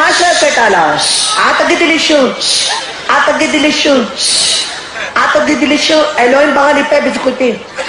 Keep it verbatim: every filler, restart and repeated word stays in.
שפט עליו. אל תגידי לי שוב. אל תגידי לי שוב. אל תגידי לי שוב. אלוהים ברא לי פה בזכותי.